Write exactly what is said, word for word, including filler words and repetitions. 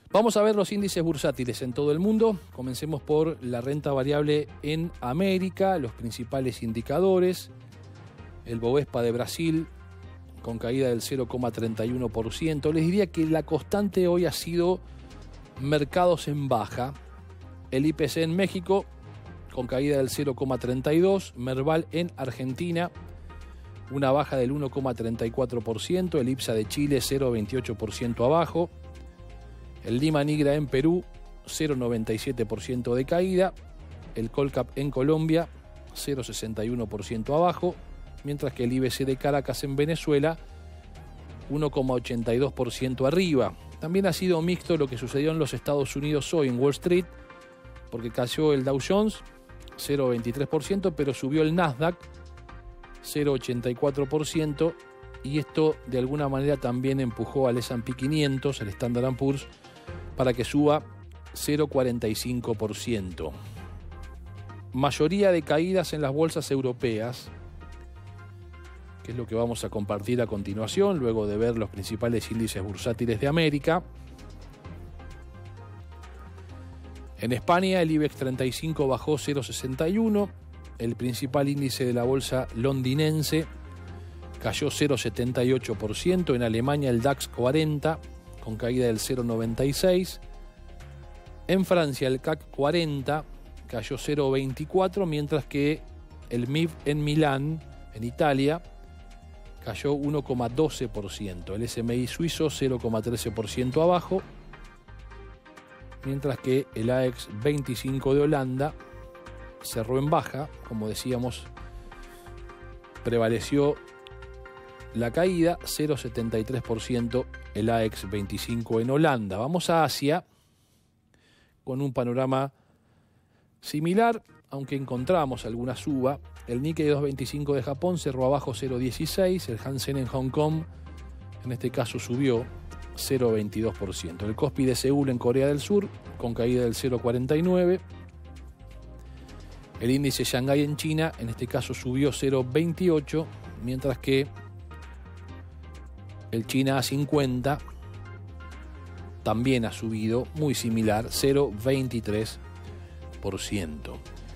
Vamos a ver los índices bursátiles en todo el mundo. Comencemos por la renta variable en América, los principales indicadores. El Bovespa de Brasil con caída del cero coma treinta y uno por ciento. Les diría que la constante hoy ha sido mercados en baja. El I P C en México con caída del cero coma treinta y dos por ciento. Merval en Argentina, una baja del uno coma treinta y cuatro por ciento. El IPSA de Chile, cero coma veintiocho por ciento abajo. El Lima Nigra en Perú, cero coma noventa y siete por ciento de caída. El Colcap en Colombia, cero coma sesenta y uno por ciento abajo. Mientras que el I B C de Caracas en Venezuela, uno coma ochenta y dos por ciento arriba. También ha sido mixto lo que sucedió en los Estados Unidos hoy en Wall Street, porque cayó el Dow Jones, cero coma veintitrés por ciento, pero subió el Nasdaq, cero coma ochenta y cuatro por ciento, y esto de alguna manera también empujó al S and P quinientos, el Standard and Poor's, para que suba cero coma cuarenta y cinco por ciento. Mayoría de caídas en las bolsas europeas, que es lo que vamos a compartir a continuación, luego de ver los principales índices bursátiles de América. En España, el IBEX treinta y cinco bajó cero coma sesenta y uno, el principal índice de la bolsa londinense cayó cero coma setenta y ocho por ciento. En Alemania, el DAX cuarenta con caída del cero coma noventa y seis. En Francia, el C A C cuarenta cayó cero coma veinticuatro, mientras que el M I B en Milán, en Italia, cayó uno coma doce por ciento. El S M I suizo cero coma trece por ciento abajo, mientras que el A E X veinticinco de Holanda cerró en baja. Como decíamos, prevaleció la caída, cero coma setenta y tres por ciento el A E X veinticinco en Holanda. Vamos a Asia con un panorama similar, aunque encontramos alguna suba. El Nikkei doscientos veinticinco de Japón cerró abajo cero coma dieciséis, el Hansen en Hong Kong en este caso subió cero coma veintidós por ciento. El Kospi de Seúl en Corea del Sur con caída del cero coma cuarenta y nueve. El índice Shanghái en China en este caso subió cero coma veintiocho, mientras que el China A cincuenta también ha subido, muy similar, cero coma veintitrés por ciento.